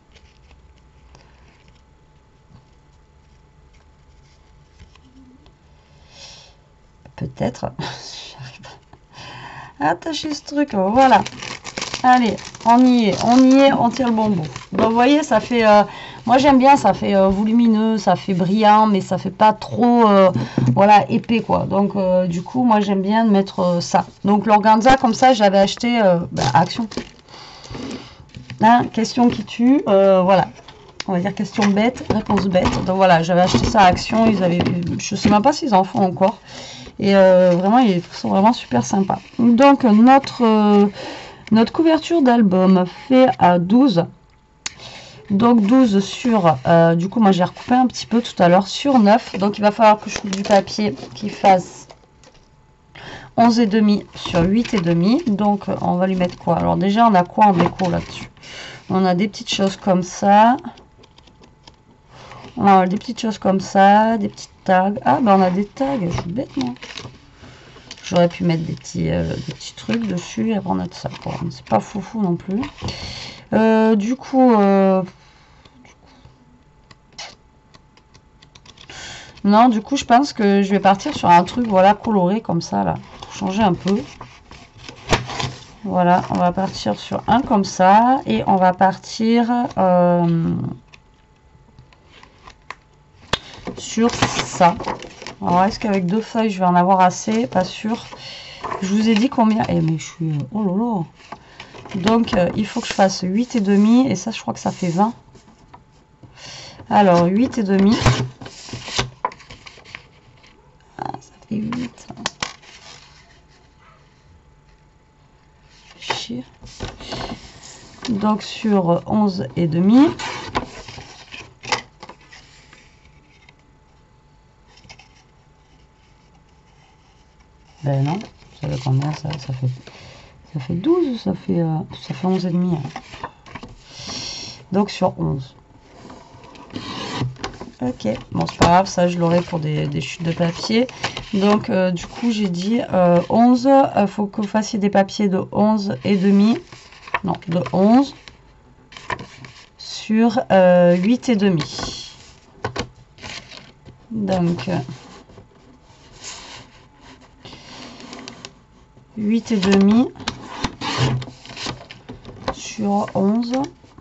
Peut-être. J'arrive à attacher ce truc. Voilà. Allez, on y est, on tire le bon bout. Donc, vous voyez, ça fait... moi, j'aime bien, ça fait volumineux, ça fait brillant, mais ça fait pas trop, voilà, épais, quoi. Donc, du coup, moi, j'aime bien mettre ça. Donc, l'organza, comme ça, j'avais acheté Action. Hein, question qui tue, voilà. On va dire question bête, réponse bête. Donc, voilà, j'avais acheté ça à Action. Ils avaient... Je sais même pas s'ils en font encore. Et vraiment, ils sont vraiment super sympas. Donc, notre couverture d'album fait à 12. Donc 12 sur, du coup moi j'ai recoupé un petit peu tout à l'heure sur 9. Donc il va falloir que je coupe du papier qui fasse 11,5 sur 8,5. Donc on va lui mettre quoi? Alors déjà on a quoi en déco là-dessus? On a des petites choses comme ça. On a des petites choses comme ça, des petites tags. Ah ben on a des tags, je suis bête moi. J'aurais pu mettre des petits trucs dessus et après on a de ça. Bon, c'est pas foufou non plus. Du coup, non, du coup, je pense que je vais partir sur un truc, voilà, coloré comme ça, là, pour changer un peu. Voilà, on va partir sur un comme ça, et on va partir sur ça. Alors, est-ce qu'avec 2 feuilles, je vais en avoir assez? Pas sûr. Je vous ai dit combien? Eh, mais je suis... oh là là! Donc, il faut que je fasse 8,5, et ça, je crois que ça fait 20. Alors, 8,5. Ah, ça fait 8. Chier. Donc, sur 11,5. Ben non, ça fait combien ça fait 12 ou ça fait 11,5 hein. Donc sur 11. Ok, bon c'est pas grave, ça je l'aurai pour des chutes de papier. Donc du coup j'ai dit 11, il faut que vous fassiez des papiers de 11,5. Non, de 11 sur 8,5. Donc 8,5 sur 11.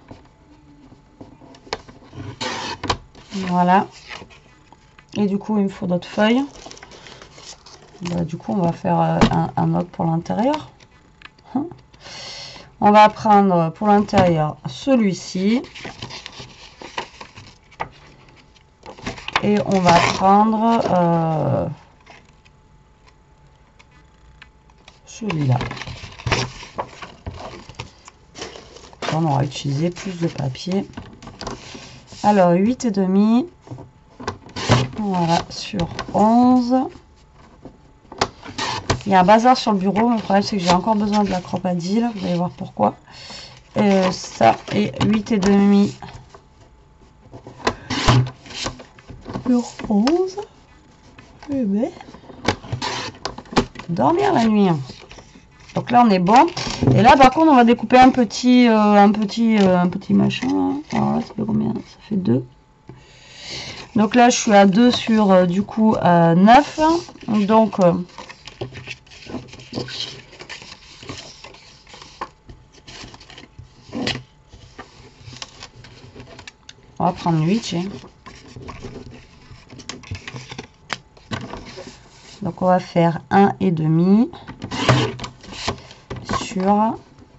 Voilà. Et du coup, il me faut d'autres feuilles. Bah, du coup, on va faire un autre pour l'intérieur. On va prendre pour l'intérieur celui-ci. Et on va prendre... celui-là. On aura utilisé plus de papier. Alors 8,5. Voilà, sur 11. Il y a un bazar sur le bureau, mais le problème c'est que j'ai encore besoin de la cropadille, vous allez voir pourquoi. Ça est 8,5 sur 11. Eh ben, dormir la nuit. Donc là on est bon. Et là par contre on va découper un petit machin. Alors là ça fait combien? Ça fait 2. Donc là je suis à 2 sur du coup 9. Donc on va prendre 8. Donc on va faire 1,5 sur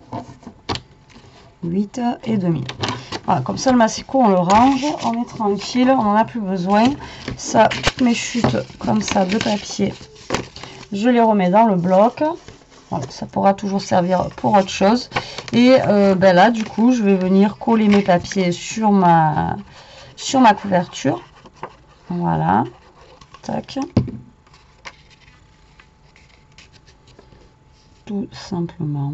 8,5. Voilà, comme ça le massicot on le range, on est tranquille, on n'en a plus besoin. Ça, toutes mes chutes comme ça de papier, je les remets dans le bloc. Voilà, ça pourra toujours servir pour autre chose. Et ben là du coup je vais venir coller mes papiers sur ma couverture. Voilà, tac. Tout simplement.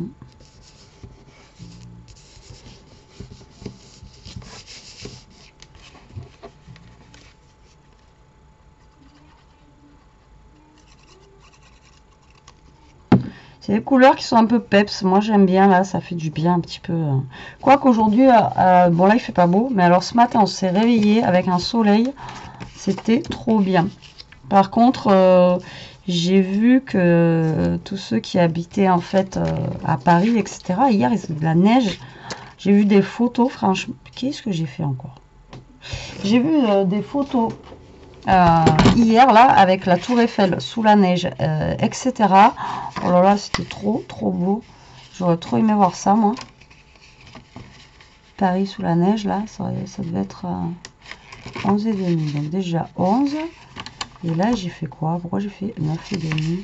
C'est des couleurs qui sont un peu peps. Moi j'aime bien, là ça fait du bien un petit peu. Quoi qu'aujourd'hui, bon là il fait pas beau, mais alors ce matin on s'est réveillé avec un soleil. C'était trop bien. Par contre, j'ai vu que tous ceux qui habitaient en fait à Paris, etc. Hier ils avaient de la neige. J'ai vu des photos, franchement. Qu'est-ce que j'ai fait encore? J'ai vu des photos hier là avec la tour Eiffel sous la neige, etc. Oh là là, c'était trop beau. J'aurais trop aimé voir ça moi. Paris sous la neige là, ça devait être 11,5. Donc déjà 11. Et là j'ai fait quoi? Pourquoi j'ai fait 9,5?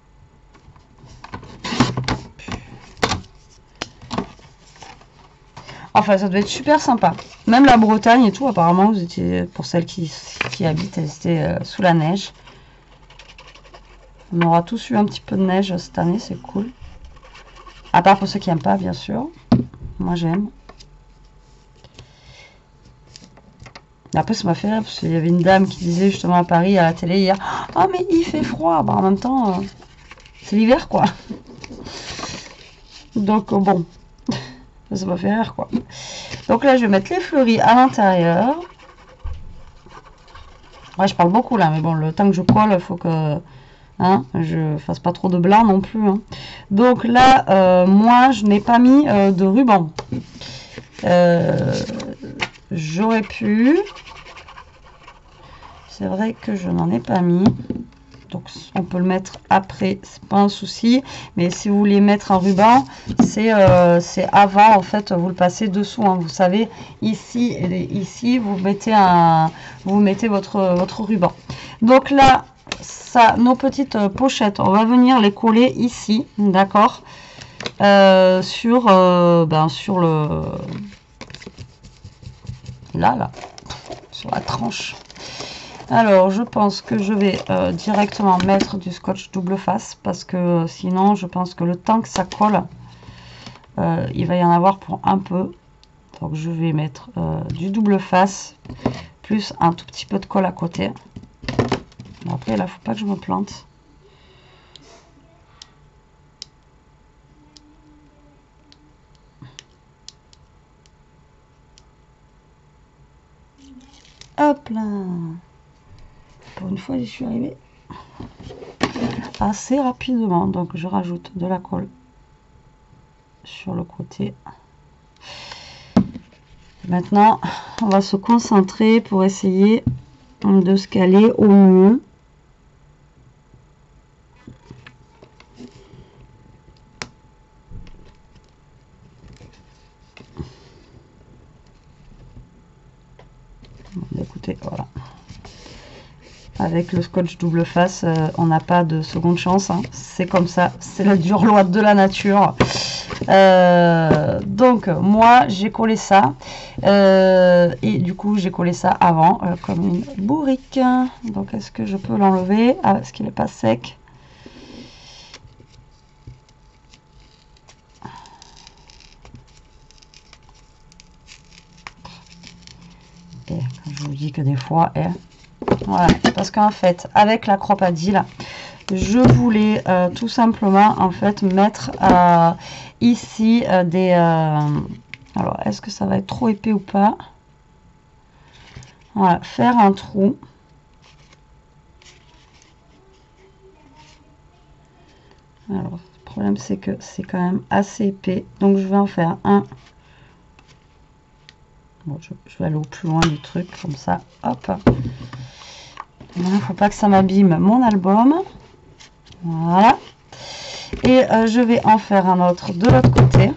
Enfin, ça devait être super sympa. Même la Bretagne et tout, apparemment, vous étiez, pour celles qui habitent, elles étaient sous la neige. On aura tous eu un petit peu de neige cette année, c'est cool. À part pour ceux qui n'aiment pas, bien sûr. Moi, j'aime. Après, ça m'a fait rire, parce qu'il y avait une dame qui disait justement à Paris, à la télé hier, « Ah, mais il fait froid !» Bah, en même temps, c'est l'hiver, quoi. Donc, bon, ça m'a fait rire, quoi. Donc là, je vais mettre les fleuris à l'intérieur. Ouais, je parle beaucoup là, mais bon, le temps que je colle, il faut que je fasse pas trop de blanc non plus. Hein. Donc là, moi, je n'ai pas mis de ruban. J'aurais pu. C'est vrai que je n'en ai pas mis. Donc on peut le mettre après, c'est pas un souci. Mais si vous voulez mettre un ruban, c'est avant en fait, vous le passez dessous. Hein. Vous savez, ici vous mettez votre ruban. Donc là, ça, nos petites pochettes, on va venir les coller ici, d'accord, sur le là, sur la tranche. Alors, je pense que je vais directement mettre du scotch double face parce que sinon, je pense que le temps que ça colle, il va y en avoir pour un peu. Donc, je vais mettre du double face plus un tout petit peu de colle à côté. Après, là, faut pas que je me plante. Hop là! Pour une fois, j'y suis arrivée assez rapidement. Donc, je rajoute de la colle sur le côté. Maintenant, on va se concentrer pour essayer de se caler au mieux. Écoutez, voilà. Avec le scotch double face, on n'a pas de seconde chance, hein. C'est comme ça, c'est la dure loi de la nature. Donc moi j'ai collé ça et du coup j'ai collé ça avant comme une bourrique. Donc est-ce que je peux l'enlever? Ah, est-ce qu'il n'est pas sec? Et quand je vous dis que des fois, voilà, parce qu'en fait avec la cropadille, je voulais tout simplement en fait mettre ici des alors est-ce que ça va être trop épais ou pas? Voilà, faire un trou. Alors le problème c'est que c'est quand même assez épais, donc je vais en faire un. Bon, je vais aller au plus loin du truc comme ça, hop. Il ne faut pas que ça m'abîme mon album. Voilà. Et je vais en faire un autre de l'autre côté.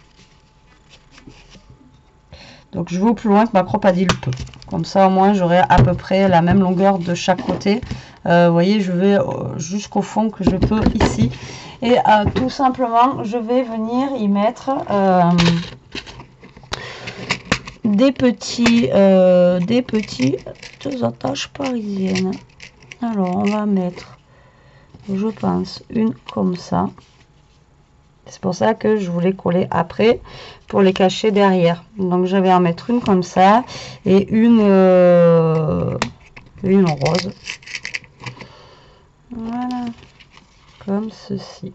Donc je vais au plus loin que ma cropadille peut. Comme ça au moins j'aurai à peu près la même longueur de chaque côté. Vous voyez, je vais jusqu'au fond que je peux ici. Et tout simplement je vais venir y mettre des petites attaches parisiennes. Alors on va mettre, je pense, une comme ça. C'est pour ça que je voulais coller après pour les cacher derrière. Donc je vais en mettre une comme ça et une rose. Voilà, comme ceci.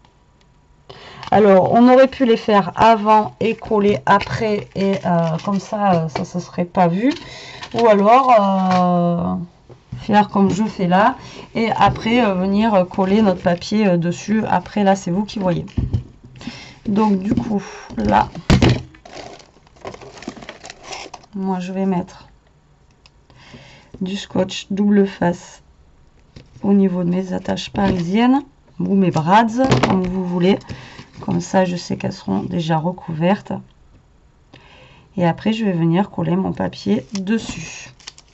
Alors on aurait pu les faire avant et coller après et comme ça ça se serait pas vu. Ou alors faire comme je fais là et après venir coller notre papier dessus. Après là c'est vous qui voyez. Donc du coup là moi je vais mettre du scotch double face au niveau de mes attaches parisiennes ou mes brads comme vous voulez, comme ça je sais qu'elles seront déjà recouvertes et après je vais venir coller mon papier dessus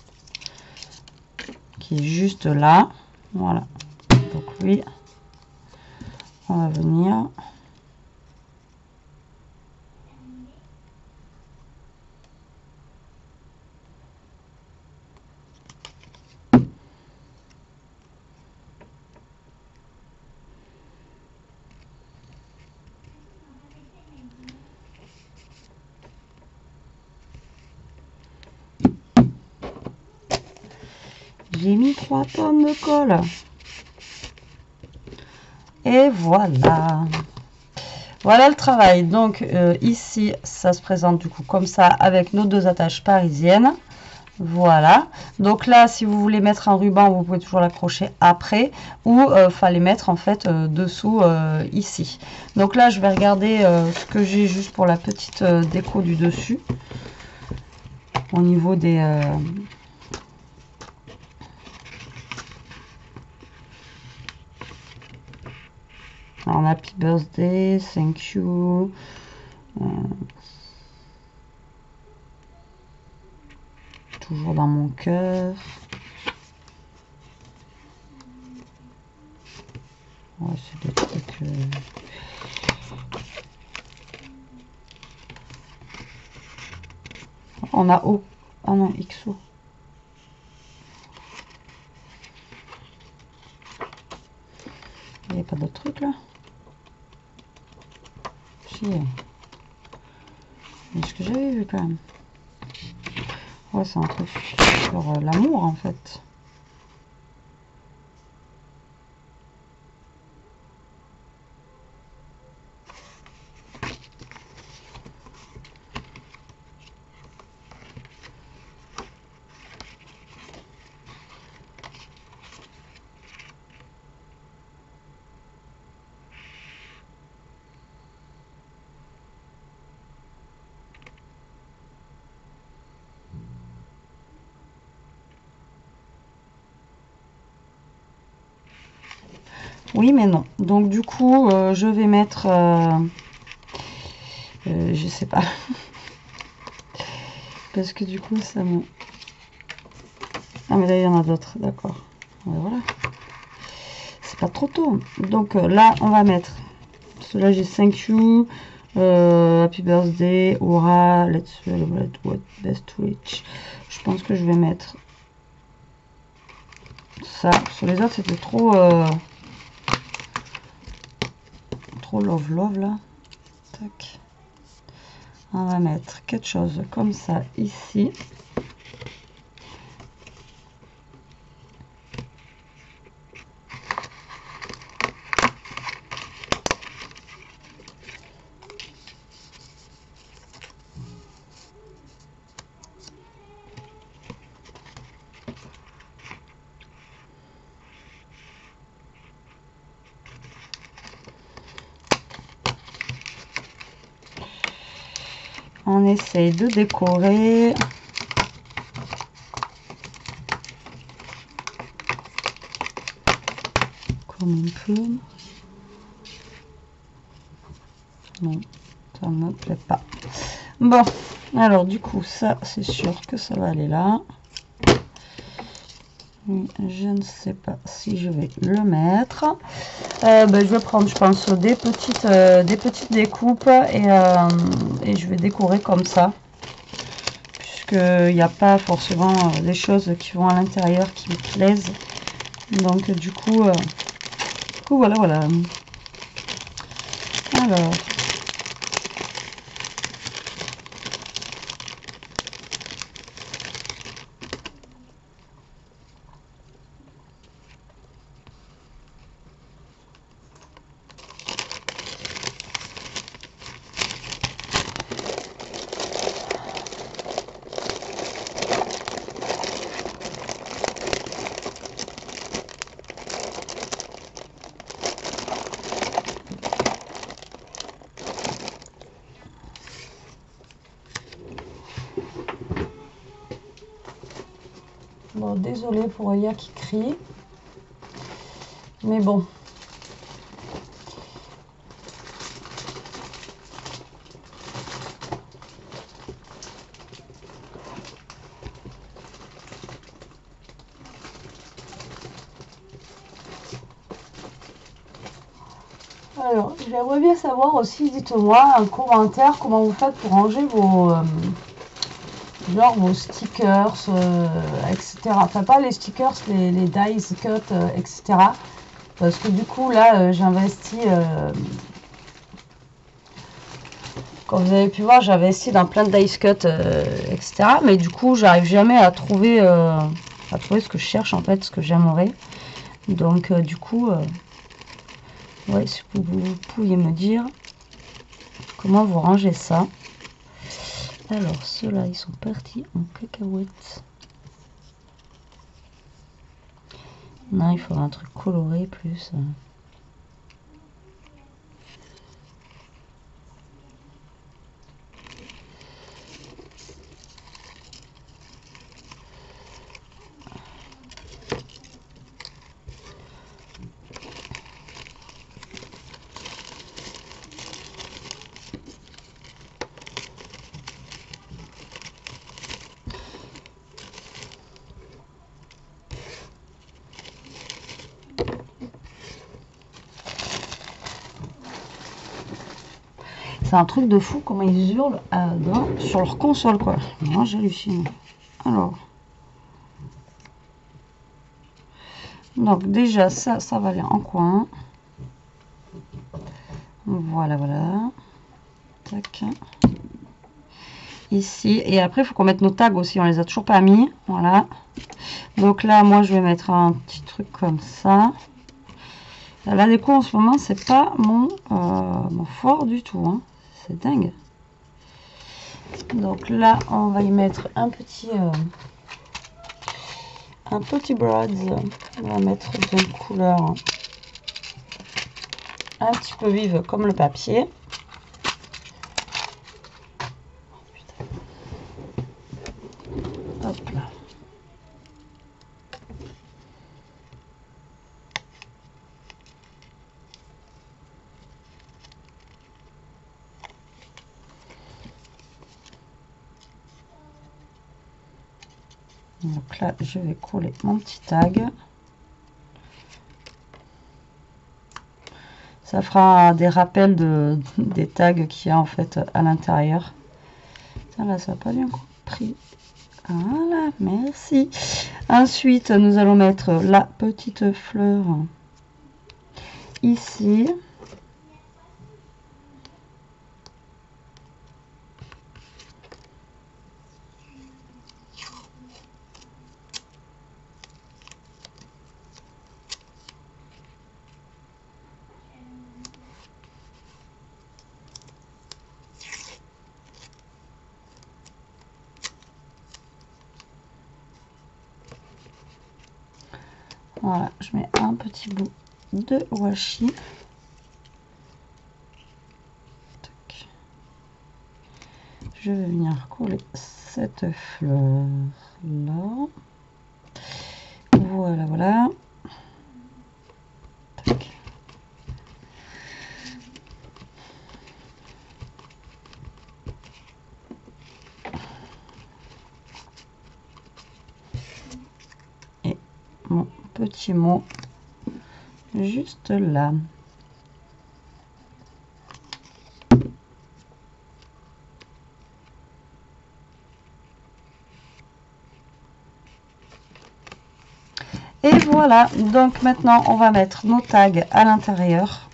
qui est juste là. Voilà, donc lui on va venir j'ai mis 3 pommes de colle et voilà. Voilà le travail. Donc ici ça se présente du coup comme ça avec nos deux attaches parisiennes. Voilà, donc là si vous voulez mettre un ruban vous pouvez toujours l'accrocher après ou fallait mettre en fait dessous ici. Donc là je vais regarder ce que j'ai juste pour la petite déco du dessus au niveau des alors, happy birthday, thank you, toujours dans mon cœur. Ouais, c'est des trucs on a O, ah non, XO. Il n'y a pas d'autres trucs là? Si. Mais ce que j'avais vu quand même. Ouais, c'est un truc sur l'amour en fait. Oui, mais non. Donc, du coup, je vais mettre... je sais pas. Parce que du coup, ça me... Ah, mais là, il y en a d'autres. D'accord. Voilà. C'est pas trop tôt. Donc là, on va mettre. Parce que là, j'ai thank you, happy birthday, aura, let's celebrate what best wish. Je pense que je vais mettre ça. Sur les autres, c'était trop love là. Tac. On va mettre quelque chose comme ça ici. On essaye de décorer. Comme on peut. Non, ça ne me plaît pas. Bon, alors du coup, ça, c'est sûr que ça va aller là. Je ne sais pas si je vais le mettre. Je vais prendre, je pense, des petites découpes et je vais décorer comme ça. Puisqu'il n'y a pas forcément des choses qui vont à l'intérieur qui me plaisent. Donc du coup voilà. Alors. Bon, désolée pour Aya qui crie. Mais bon. Alors, j'aimerais bien savoir aussi, dites-moi en commentaire comment vous faites pour ranger vos stickers, etc. Enfin, pas les stickers, les dies cut, etc. Parce que du coup, là, j'investis, comme vous avez pu voir, j'investis dans plein de dice cut, etc. Mais du coup, j'arrive jamais à trouver ce que je cherche, en fait, ce que j'aimerais. Donc, du coup, ouais, si vous pouviez me dire comment vous rangez ça. Alors, ceux-là, ils sont partis en cacahuètes. Non, il faudra un truc coloré plus. C'est un truc de fou comment ils hurlent sur leur console, quoi. Moi, j'hallucine. Alors. Donc, déjà, ça va aller en coin. Voilà. Tac. Ici. Et après, il faut qu'on mette nos tags aussi. On les a toujours pas mis. Voilà. Donc là, moi, je vais mettre un petit truc comme ça. La déco, en ce moment, c'est pas mon fort du tout. Hein. C'est dingue. Donc là, on va y mettre un petit broad. On va mettre d'une couleur un petit peu vive comme le papier. Hop là. Donc là, je vais coller mon petit tag. Ça fera des rappels des tags qu'il y a en fait à l'intérieur. Là, ça n'a pas bien compris. Voilà, merci. Ensuite, nous allons mettre la petite fleur ici. Voilà, je mets un petit bout de washi. Je vais venir coller cette fleur là. Voilà, voilà. Tac. Et mon petit mot juste là. Et voilà, donc maintenant on va mettre nos tags à l'intérieur.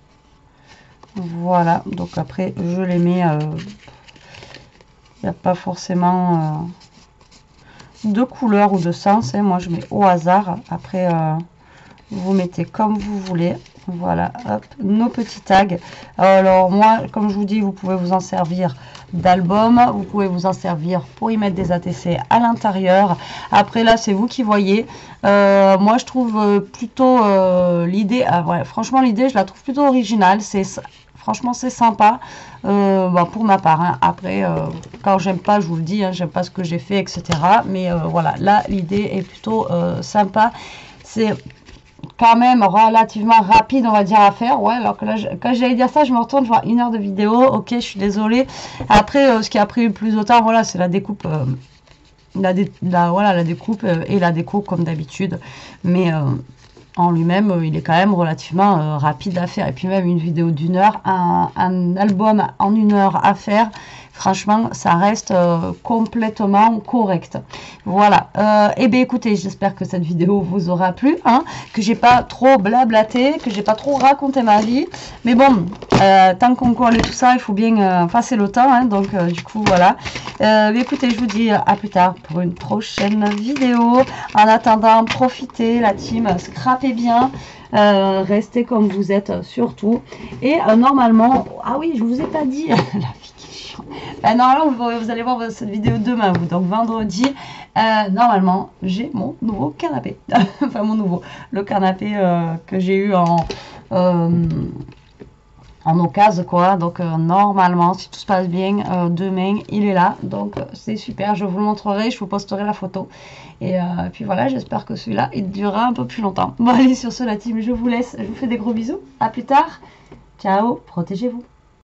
Voilà, donc après je les mets, il n'y a pas forcément de couleur ou de sens, hein. Moi je mets au hasard, après vous mettez comme vous voulez. Voilà, hop, nos petits tags. Alors moi, comme je vous dis, vous pouvez vous en servir d'album, vous pouvez vous en servir pour y mettre des ATC à l'intérieur. Après là, c'est vous qui voyez. Moi, je trouve plutôt l'idée, ouais, franchement l'idée, je la trouve plutôt originale. Franchement, c'est sympa bah, pour ma part. Hein. Après, quand j'aime pas, je vous le dis, hein, j'aime pas ce que j'ai fait, etc. Mais voilà, là, l'idée est plutôt sympa. C'est quand même relativement rapide, on va dire, à faire. Ouais, alors que là, quand j'allais dire ça, je me retourne, je vois 1 heure de vidéo. Ok, je suis désolée. Après, ce qui a pris plus de temps, voilà, c'est la découpe. Voilà, la découpe et la déco comme d'habitude. Mais en lui-même, il est quand même relativement rapide à faire. Et puis même une vidéo d'1 heure, un album en 1 heure à faire, franchement, ça reste complètement correct. Voilà. Et bien écoutez, j'espère que cette vidéo vous aura plu, hein, que j'ai pas trop blablaté, que j'ai pas trop raconté ma vie. Mais bon, tant qu'on colle et tout ça, il faut bien passer le temps. Hein, donc du coup, voilà. Écoutez, je vous dis à plus tard pour une prochaine vidéo. En attendant, profitez, la team, scrapez bien. Restez comme vous êtes surtout. Et normalement, ah oui, je vous ai pas dit, la vie qui est chiante. Normalement, vous allez voir cette vidéo demain, donc vendredi. Normalement, j'ai mon nouveau canapé. Enfin, le canapé que j'ai eu en occasion, quoi. Donc normalement, si tout se passe bien, demain il est là, donc c'est super. Je vous le montrerai, je vous posterai la photo, et puis voilà, j'espère que celui-là il durera un peu plus longtemps. Bon allez, sur ce la team, je vous laisse, je vous fais des gros bisous, à plus tard, ciao, protégez-vous.